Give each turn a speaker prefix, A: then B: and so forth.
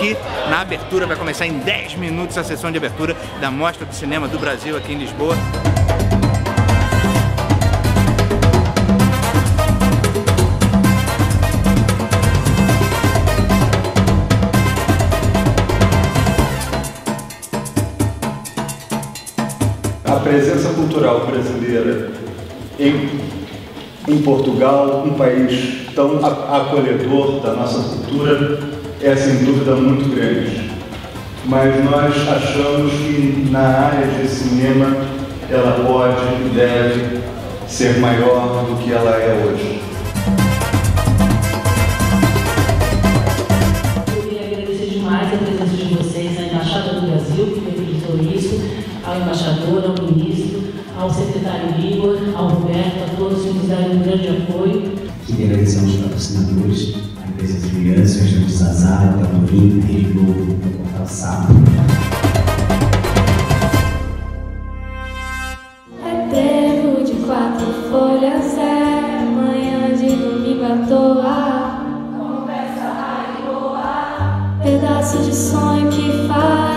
A: aqui na abertura. Vai começar em 10 minutos a sessão de abertura da Mostra do Cinema do Brasil aqui em Lisboa.
B: A presença cultural brasileira em Portugal, um país tão acolhedor da nossa cultura, é sem dúvida muito grande. Mas nós achamos que na área de cinema ela pode e deve ser maior do que ela é hoje.
C: Eu queria agradecer demais a presença de vocês, a Embaixada do Brasil, que viabilizou isso, ao embaixador, ao ministro, ao secretário Igor, ao Roberto, a todos que nos deram um grande apoio.
D: Queria agradecer aos patrocinadores, a empresa de crianças, a Rede Zazar, a Tamorim, a Rede Globo, o Portal Sapo.
E: É trevo de 4 folhas, é manhã de domingo à toa, conversa raiva, pedaço de sonho que faz.